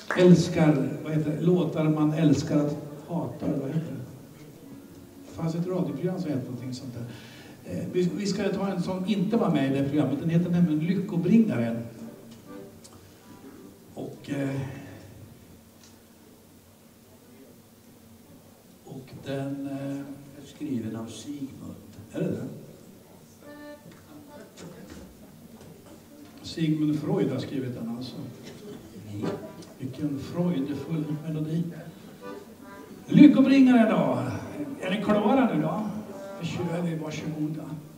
älskar, vad heter det? Låtar man älskar att hata, eller vad heter det? Det fanns ett radioprogram som heter någonting sånt där. Vi ska ta en som inte var med i det programmet. Den heter nämligen Lyckobringaren. Och den är skriven av Sigmund. Är det det? Sigmund Freud har skrivit den alltså. Vilken freudefull melodi. Lyckobringaren då. Är ni klara nu då? Då kör vi, varsågoda.